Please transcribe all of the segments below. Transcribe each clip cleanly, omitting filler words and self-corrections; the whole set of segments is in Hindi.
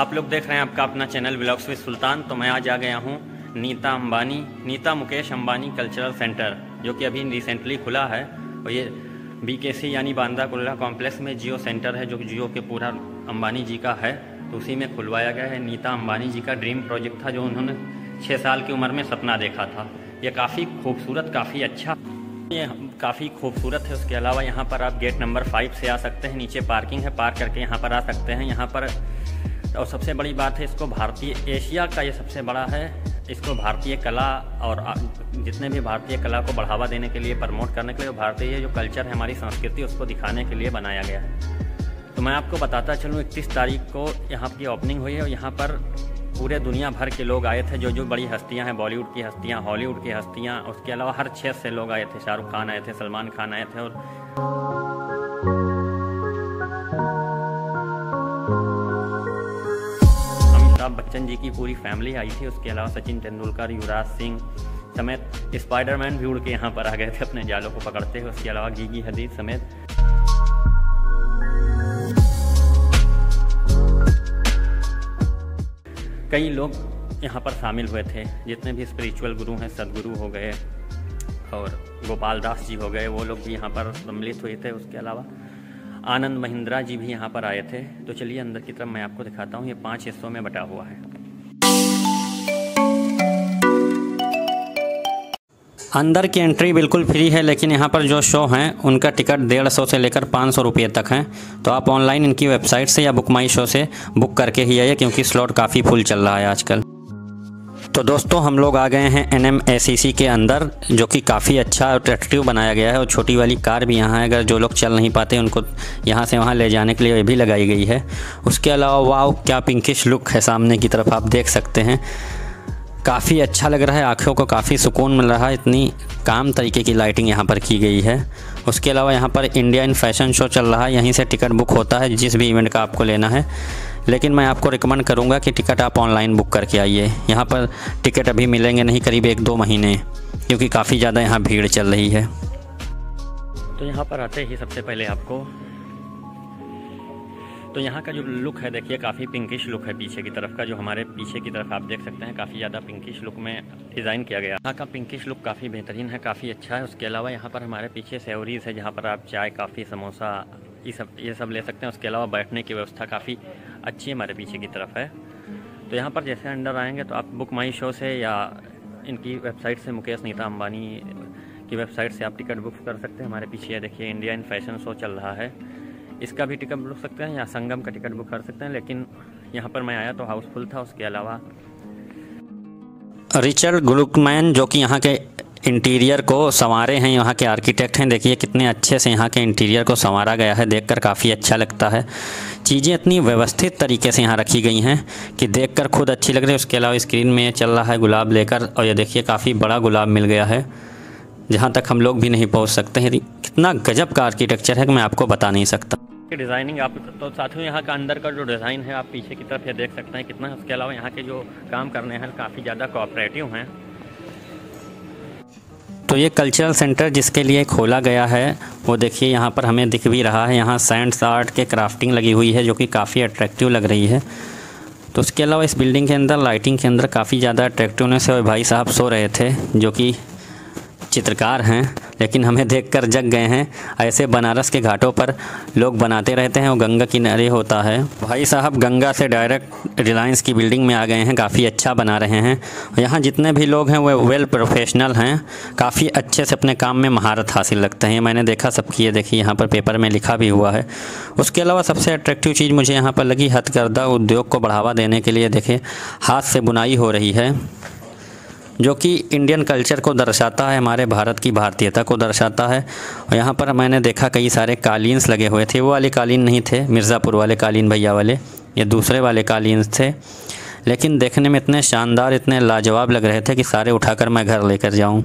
आप लोग देख रहे हैं आपका अपना चैनल व्लॉग्स विद सुल्तान। तो मैं आज आ गया हूँ नीता मुकेश अंबानी कल्चरल सेंटर, जो कि अभी रिसेंटली खुला है। और ये BKC यानी बांदा कुर्ला कॉम्प्लेक्स में जियो सेंटर है, जो कि जियो के पूरा अंबानी जी का है। तो उसी में खुलवाया गया है। नीता अंबानी जी का ड्रीम प्रोजेक्ट था, जो उन्होंने 6 साल की उम्र में सपना देखा था। ये काफ़ी खूबसूरत, काफ़ी अच्छा, ये काफ़ी खूबसूरत है। उसके अलावा यहाँ पर आप गेट नंबर 5 से आ सकते हैं। नीचे पार्किंग है, पार्क करके यहाँ पर आ सकते हैं। यहाँ पर और सबसे बड़ी बात है, इसको भारतीय एशिया का ये सबसे बड़ा है। इसको भारतीय कला और जितने भी भारतीय कला को बढ़ावा देने के लिए, प्रमोट करने के लिए, भारतीय जो कल्चर है, हमारी संस्कृति, उसको दिखाने के लिए बनाया गया है। तो मैं आपको बताता चलूँ, 31 तारीख को यहाँ की ओपनिंग हुई है और यहाँ पर पूरे दुनिया भर के लोग आए थे। जो बड़ी हस्तियां हैं, बॉलीवुड की हस्तियां, हॉलीवुड की हस्तियां, उसके अलावा हर क्षेत्र से लोग आए थे। शाहरुख खान आए थे, सलमान खान आए थे और अमिताभ बच्चन जी की पूरी फैमिली आई थी। उसके अलावा सचिन तेंदुलकर, युवराज सिंह समेत स्पाइडरमैन भी उड़ के यहाँ पर आ गए थे अपने जालों को पकड़ते हुए। उसके अलावा गीगी हदीद समेत कई लोग यहाँ पर शामिल हुए थे। जितने भी स्पिरिचुअल गुरु हैं, सदगुरु हो गए और गोपाल दास जी हो गए, वो लोग भी यहाँ पर सम्मिलित हुए थे। उसके अलावा आनंद महिंद्रा जी भी यहाँ पर आए थे। तो चलिए अंदर की तरफ मैं आपको दिखाता हूँ। ये 5 हिस्सों में बटा हुआ है। अंदर की एंट्री बिल्कुल फ्री है, लेकिन यहाँ पर जो शो हैं उनका टिकट 150 से लेकर 500 रुपये तक हैं। तो आप ऑनलाइन इनकी वेबसाइट से या बुक माई शो से बुक करके ही आइए, क्योंकि स्लॉट काफ़ी फुल चल रहा है आजकल। तो दोस्तों, हम लोग आ गए हैं NMACC के अंदर, जो कि काफ़ी अच्छा और अट्रैक्टिव बनाया गया है। और छोटी वाली कार भी यहाँ है, अगर जो लोग चल नहीं पाते उनको यहाँ से वहाँ ले जाने के लिए ये भी लगाई गई है। उसके अलावा वाओ, क्या पिंकिश लुक है सामने की तरफ, आप देख सकते हैं। काफ़ी अच्छा लग रहा है, आँखों को काफ़ी सुकून मिल रहा है। इतनी काम तरीके की लाइटिंग यहाँ पर की गई है। उसके अलावा यहाँ पर इंडियन फैशन शो चल रहा है। यहीं से टिकट बुक होता है जिस भी इवेंट का आपको लेना है। लेकिन मैं आपको रिकमेंड करूँगा कि टिकट आप ऑनलाइन बुक करके आइए। यहाँ पर टिकट अभी मिलेंगे नहीं, करीब 1-2 महीने, क्योंकि काफ़ी ज़्यादा यहाँ भीड़ चल रही है। तो यहाँ पर आते ही सबसे पहले आपको तो यहाँ का जो लुक है, देखिए काफ़ी पिंकिश लुक है पीछे की तरफ का। जो हमारे पीछे की तरफ आप देख सकते हैं, काफ़ी ज़्यादा पिंकिश लुक में डिज़ाइन किया गया। यहाँ का पिंकिश लुक काफ़ी बेहतरीन है, काफ़ी अच्छा है। उसके अलावा यहाँ पर हमारे पीछे सेवरीज है, जहाँ पर आप चाय, कॉफ़ी, समोसा ये सब ले सकते हैं। उसके अलावा बैठने की व्यवस्था काफ़ी अच्छी हमारे पीछे की तरफ है। तो यहाँ पर जैसे अंदर आएँगे तो आप बुक माई शो से या इनकी वेबसाइट से, मुकेश नीता अंबानी की वेबसाइट से आप टिकट बुक कर सकते हैं। हमारे पीछे देखिए इंडियन फैशन शो चल रहा है, इसका भी टिकट बुक सकते हैं, या संगम का टिकट बुक कर सकते हैं। लेकिन यहाँ पर मैं आया तो हाउसफुल था। उसके अलावा रिचर्ड ग्लुकमैन, जो कि यहाँ के इंटीरियर को संवारे हैं, यहाँ के आर्किटेक्ट हैं। देखिए कितने अच्छे से यहाँ के इंटीरियर को संवारा गया है, देखकर काफ़ी अच्छा लगता है। चीज़ें इतनी व्यवस्थित तरीके से यहाँ रखी गई हैं कि देखकर खुद अच्छी लग रही है। उसके अलावा स्क्रीन में चल रहा है गुलाब लेकर, और ये देखिए काफ़ी बड़ा गुलाब मिल गया है, जहाँ तक हम लोग भी नहीं पहुँच सकते हैं। कितना गजब का आर्किटेक्चर है कि मैं आपको बता नहीं सकता। डिज़ाइनिंग आप तो साथियों, यहाँ का अंदर का जो डिज़ाइन है आप पीछे की तरफ ये देख सकते हैं कितना। उसके अलावा यहाँ के जो काम करने हैं काफ़ी ज़्यादा कोऑपरेटिव हैं। तो ये कल्चरल सेंटर जिसके लिए खोला गया है, वो देखिए यहाँ पर हमें दिख भी रहा है। यहाँ सैंड्स आर्ट के क्राफ्टिंग लगी हुई है, जो कि काफ़ी अट्रैक्टिव लग रही है। तो उसके अलावा इस बिल्डिंग के अंदर लाइटिंग के अंदर काफ़ी ज़्यादा अट्रैक्टिवनेस है। और भाई साहब सो रहे थे, जो कि चित्रकार हैं, लेकिन हमें देखकर जग गए हैं। ऐसे बनारस के घाटों पर लोग बनाते रहते हैं, वो गंगा किनारे होता है। भाई साहब गंगा से डायरेक्ट रिलायंस की बिल्डिंग में आ गए हैं, काफ़ी अच्छा बना रहे हैं। यहाँ जितने भी लोग हैं वो वेल प्रोफेशनल हैं, काफ़ी अच्छे से अपने काम में महारत हासिल रखते हैं। मैंने देखा सबकी, ये देखिए यहाँ पर पेपर में लिखा भी हुआ है। उसके अलावा सबसे अट्रैक्टिव चीज़ मुझे यहाँ पर लगी, हथकरघा उद्योग को बढ़ावा देने के लिए देखिए हाथ से बुनाई हो रही है, जो कि इंडियन कल्चर को दर्शाता है, हमारे भारत की भारतीयता को दर्शाता है। और यहाँ पर मैंने देखा कई सारे कालीन्स लगे हुए थे। वो वाले कालीन नहीं थे, मिर्ज़ापुर वाले कालीन भैया वाले, ये दूसरे वाले कालीन्स थे। लेकिन देखने में इतने शानदार, इतने लाजवाब लग रहे थे कि सारे उठाकर मैं घर लेकर जाऊँ।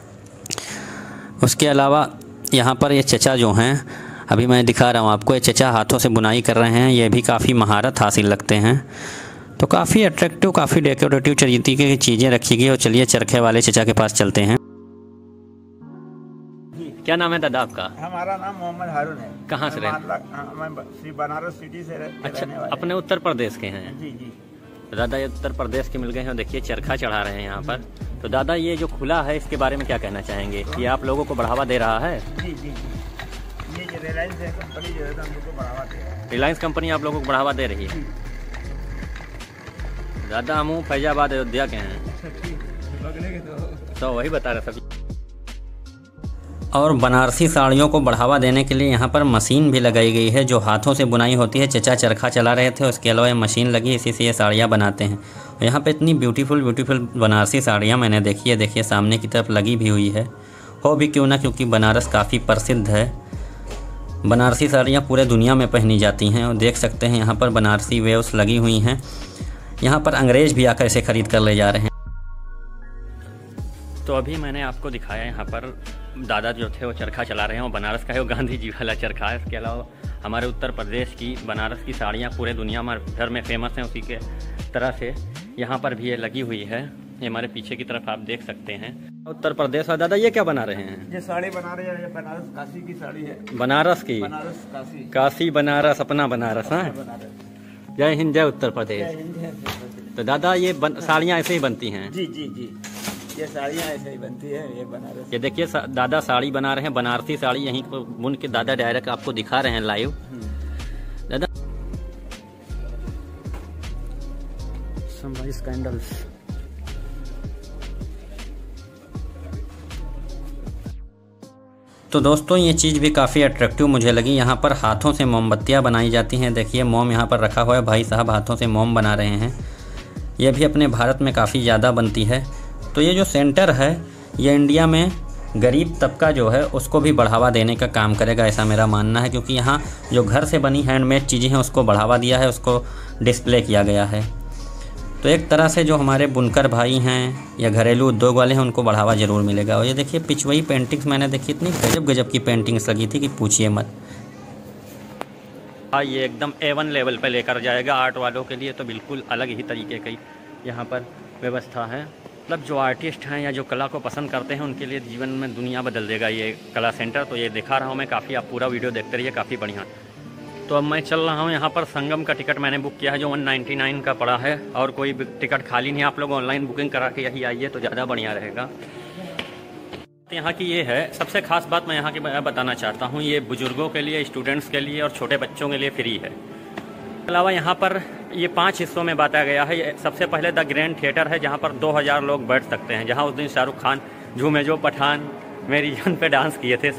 उसके अलावा यहाँ पर ये चचा जो हैं, अभी मैं दिखा रहा हूँ आपको, ये चचा हाथों से बुनाई कर रहे हैं। ये भी काफ़ी महारत हासिल लगते हैं। तो काफ़ी अट्रैक्टिव, काफ़ी डेकोरेटिव तरीके की चीज़ें रखी गई। और चलिए चरखे वाले चचा के पास चलते हैं। क्या नाम है दादा आपका? हमारा नाम मोहम्मद हारून है। कहाँ से रहते? बनारस सिटी से अच्छा, अपने उत्तर प्रदेश के हैं? जी जी। तो दादा ये उत्तर प्रदेश के मिल गए हैं, देखिए चरखा चढ़ा रहे हैं यहाँ पर। तो दादा ये जो खुला है इसके बारे में क्या कहना चाहेंगे? ये आप लोगों को बढ़ावा दे रहा है? जी जी जी। ये रिलायंस कंपनी जो है हम लोग को बढ़ावा दे रहा है। रिलायंस कंपनी आप लोगों को बढ़ावा दे रही है? दादा हम फैजाबाद अयोध्या के हैं। तो वही बता रहे सभी। और बनारसी साड़ियों को बढ़ावा देने के लिए यहाँ पर मशीन भी लगाई गई है जो हाथों से बुनाई होती है। चचा चरखा चला रहे थे, उसके अलावा ये मशीन लगी, इसी से ये साड़ियाँ बनाते हैं। यहाँ पे इतनी ब्यूटीफुल बनारसी साड़ियाँ मैंने देखी है। देखिए सामने की तरफ लगी भी हुई है। हो भी क्यों ना, क्योंकि बनारस काफ़ी प्रसिद्ध है। बनारसी साड़ियाँ पूरे दुनिया में पहनी जाती हैं। और देख सकते हैं यहाँ पर बनारसी वेव्स लगी हुई हैं। यहाँ पर अंग्रेज़ भी आकर इसे ख़रीद कर ले जा रहे हैं। तो अभी मैंने आपको दिखाया यहाँ पर दादा जो थे वो चरखा चला रहे हैं। वो बनारस का है, वो गांधी जी वाला चरखा है। इसके अलावा हमारे उत्तर प्रदेश की बनारस की साड़ियाँ पूरे दुनिया भर में फेमस हैं। उसी के तरह से यहाँ पर भी ये लगी हुई है। ये हमारे पीछे की तरफ आप देख सकते हैं। उत्तर प्रदेश और दादा ये क्या बना रहे हैं? ये साड़ी बना रहे हैं। बनारस काशी की साड़ी है। बनारस की? बनारस काशी। काशी बनारस, अपना बनारस। हाँ, जय हिंद, जय उत्तर प्रदेश। तो दादा ये साड़ियाँ ऐसे ही बनती हैं? जी जी जी, ये साड़ियाँ ऐसे ही बनती है। ये बनारस, ये देखिए दादा साड़ी बना रहे हैं, बनारसी साड़ी। यहीं को बुन के दादा डायरेक्ट आपको दिखा रहे हैं लाइव। दादा सनराइज कैंडल्स। तो दोस्तों ये चीज़ भी काफ़ी अट्रैक्टिव मुझे लगी। यहाँ पर हाथों से मोमबत्तियाँ बनाई जाती हैं। देखिए मोम यहाँ पर रखा हुआ है, भाई साहब हाथों से मोम बना रहे हैं। ये भी अपने भारत में काफ़ी ज़्यादा बनती है। तो ये जो सेंटर है ये इंडिया में गरीब तबका जो है उसको भी बढ़ावा देने का काम करेगा, ऐसा मेरा मानना है। क्योंकि यहाँ जो घर से बनी हैंडमेड चीज़ें हैं उसको बढ़ावा दिया है, उसको डिस्प्ले किया गया है। तो एक तरह से जो हमारे बुनकर भाई हैं या घरेलू उद्योग वाले हैं उनको बढ़ावा ज़रूर मिलेगा। और ये देखिए पिछवई पेंटिंग्स मैंने देखी, इतनी गजब की पेंटिंग्स लगी थी कि पूछिए मत। हाँ, ये एकदम A1 लेवल पे लेकर जाएगा। आर्ट वालों के लिए तो बिल्कुल अलग ही तरीके की यहाँ पर व्यवस्था है। मतलब जो आर्टिस्ट हैं या जो कला को पसंद करते हैं उनके लिए जीवन में दुनिया बदल देगा ये कला सेंटर। तो ये दिखा रहा हूँ मैं, काफ़ी आप पूरा वीडियो देखते रहिए, काफ़ी बढ़िया। तो अब मैं चल रहा हूँ यहाँ पर। संगम का टिकट मैंने बुक किया है जो 199 का पड़ा है, और कोई टिकट खाली नहीं है। आप लोग ऑनलाइन बुकिंग करा के यही आइए तो ज़्यादा बढ़िया रहेगा। यहाँ की ये है सबसे खास बात, मैं यहाँ की बताना चाहता हूँ। ये बुज़ुर्गों के लिए, स्टूडेंट्स के लिए और छोटे बच्चों के लिए फ्री है। इसके अलावा यहाँ पर ये 5 हिस्सों में बांटा गया है। ये सबसे पहले द ग्रैंड थिएटर है जहाँ पर 2000 लोग बैठ सकते हैं, जहाँ उस दिन शाहरुख खान झूमे जो पठान मेरी जान पे डांस किए थे,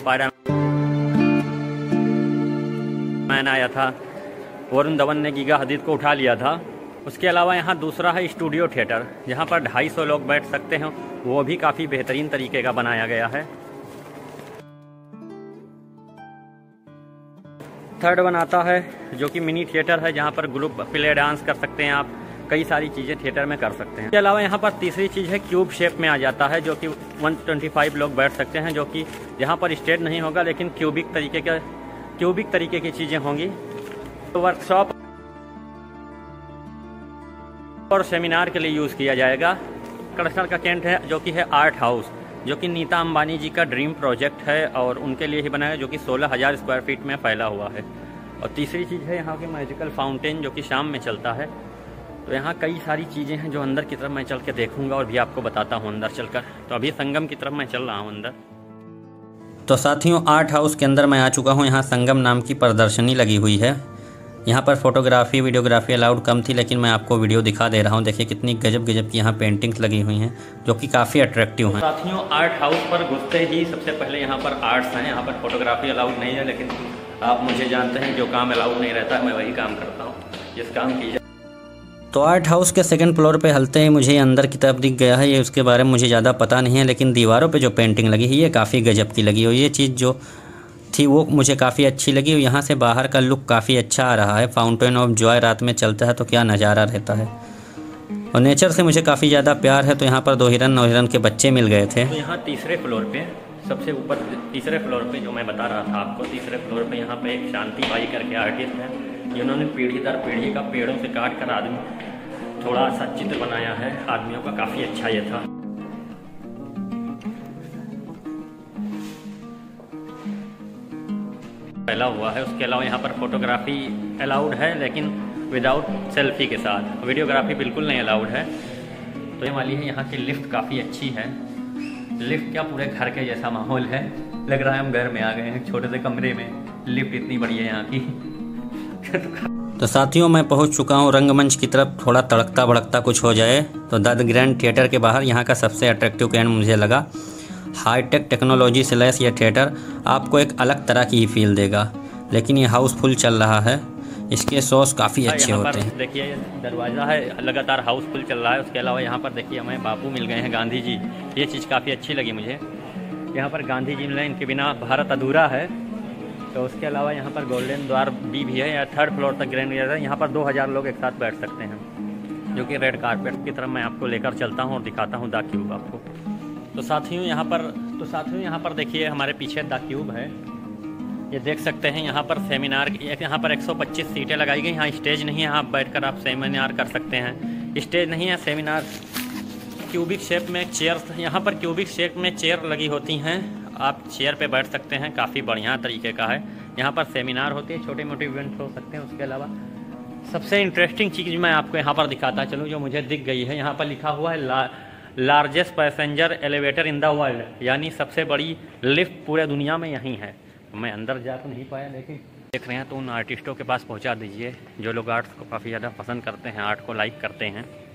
स्पाइडरमैन आया था, वरुण धवन ने गीगा हदीद को उठा लिया था। उसके अलावा यहाँ दूसरा है स्टूडियो थिएटर जहाँ पर 250 लोग बैठ सकते हैं। वो भी काफ़ी बेहतरीन तरीके का बनाया गया है। थर्ड बनाता है जो कि मिनी थिएटर है जहाँ पर ग्रुप प्ले डांस कर सकते हैं आप, कई सारी चीज़ें थिएटर में कर सकते हैं। इसके अलावा यहाँ पर तीसरी चीज़ है क्यूब शेप में आ जाता है जो कि 125 लोग बैठ सकते हैं, जो कि यहाँ पर स्टेज नहीं होगा लेकिन क्यूबिक तरीके की चीज़ें होंगी। तो वर्कशॉप और सेमिनार के लिए यूज़ किया जाएगा। कड़सर का कैंट है जो कि है आर्ट हाउस, जो कि नीता अंबानी जी का ड्रीम प्रोजेक्ट है और उनके लिए ही बनाया, जो कि 16,000 स्क्वायर फीट में फैला हुआ है। और तीसरी चीज़ है यहाँ के मैजिकल फाउंटेन जो कि शाम में चलता है। तो यहाँ कई सारी चीज़ें हैं जो अंदर की तरफ मैं चल के देखूँगा और भी आपको बताता हूँ अंदर चलकर। तो अभी संगम की तरफ मैं चल रहा हूँ अंदर। तो साथियों आर्ट हाउस के अंदर मैं आ चुका हूँ। यहाँ संगम नाम की प्रदर्शनी लगी हुई है। यहाँ पर फोटोग्राफी वीडियोग्राफी अलाउड कम थी, लेकिन मैं आपको वीडियो दिखा दे रहा हूँ। देखिए कितनी गजब की यहाँ पेंटिंग्स लगी हुई हैं जो कि काफ़ी अट्रैक्टिव हैं। साथियों आर्ट हाउस पर घुसते ही सबसे पहले यहाँ पर आर्ट्स हैं। यहाँ पर फोटोग्राफी अलाउड नहीं है, लेकिन आप मुझे जानते हैं जो काम अलाउड नहीं रहता मैं वही काम करता हूँ जिस काम की जाए। तो आर्ट हाउस के सेकंड फ्लोर पे हलते ही मुझे अंदर की तरफ दिख गया है। ये उसके बारे में मुझे ज़्यादा पता नहीं है, लेकिन दीवारों पे जो पेंटिंग लगी है ये काफ़ी गजब की लगी और ये चीज़ जो थी वो मुझे काफ़ी अच्छी लगी। और यहाँ से बाहर का लुक काफ़ी अच्छा आ रहा है। फाउंटेन ऑफ जॉय रात में चलता है तो क्या नज़ारा रहता है। और नेचर से मुझे काफ़ी ज़्यादा प्यार है। तो यहाँ पर 2 हिरन और हिरन के बच्चे मिल गए थे। तो यहाँ तीसरे फ्लोर पे सबसे ऊपर तीसरे फ्लोर पे जो मैं बता रहा था आपको, तीसरे फ्लोर पे यहाँ पे एक शांति बाई करके आर्टिस्ट है जिन्होंने पीढ़ी दर पीढ़ी का पेड़ों से काट कर आदमी थोड़ा सा चित्र बनाया है आदमियों का, काफ़ी अच्छा ये था। फैला हुआ है। उसके अलावा यहाँ पर फोटोग्राफी अलाउड है, लेकिन विदाउट सेल्फी के साथ। वीडियोग्राफी बिल्कुल नहीं अलाउड है। तो ये वाली है, यहाँ की लिफ्ट काफ़ी अच्छी है। लिफ्ट क्या, पूरे घर के जैसा माहौल है, लग रहा है हम घर में आ गए हैं, छोटे से कमरे में। लिफ्ट इतनी बढ़िया है यहाँ की। तो साथियों, मैं पहुंच चुका हूं रंगमंच की तरफ। थोड़ा तड़कता भड़कता कुछ हो जाए तो द ग्रैंड थिएटर के बाहर यहाँ का सबसे अट्रैक्टिव कैंड मुझे लगा। हाईटेक टेक्नोलॉजी से लैस ये थिएटर आपको एक अलग तरह की ही फील देगा, लेकिन ये हाउसफुल चल रहा है। इसके शोज काफ़ी अच्छे होते हैं। देखिए दरवाज़ा है, लगातार हाउसफुल चल रहा है। उसके अलावा यहाँ पर देखिए हमें बापू मिल गए हैं, गांधी जी। ये चीज़ काफ़ी अच्छी लगी मुझे। यहाँ पर गांधी जी मिले, इनके बिना भारत अधूरा है। तो उसके अलावा यहाँ पर गोल्डन द्वार भी है, या 3rd फ्लोर तक ग्रैंड थिएटर है। यहाँ पर 2000 लोग एक साथ बैठ सकते हैं, जो कि रेड कारपेट की तरफ मैं आपको लेकर चलता हूँ और दिखाता हूँ द क्यूब आपको। तो साथियों यहाँ पर देखिए हमारे पीछे द क्यूब है, ये देख सकते हैं। यहाँ पर सेमिनार, यहाँ पर 125 सीटें लगाई गई। यहाँ स्टेज नहीं है, यहाँ बैठकर आप सेमिनार कर सकते हैं। स्टेज नहीं है, सेमिनार। क्यूबिक शेप में चेयर, यहाँ पर क्यूबिक शेप में चेयर लगी होती हैं, आप चेयर पे बैठ सकते हैं। काफ़ी बढ़िया तरीके का है। यहाँ पर सेमिनार होते हैं, छोटे मोटे इवेंट हो सकते हैं। उसके अलावा सबसे इंटरेस्टिंग चीज़ मैं आपको यहाँ पर दिखाता चलूँ, जो मुझे दिख गई है। यहाँ पर लिखा हुआ है largest passenger elevator in the world, यानी सबसे बड़ी लिफ्ट पूरे दुनिया में यहीं है। मैं अंदर जा तो नहीं पाया, लेकिन देख रहे हैं तो उन आर्टिस्टों के पास पहुँचा दीजिए जो लोग आर्ट्स को काफ़ी ज़्यादा पसंद करते हैं, आर्ट को लाइक करते हैं।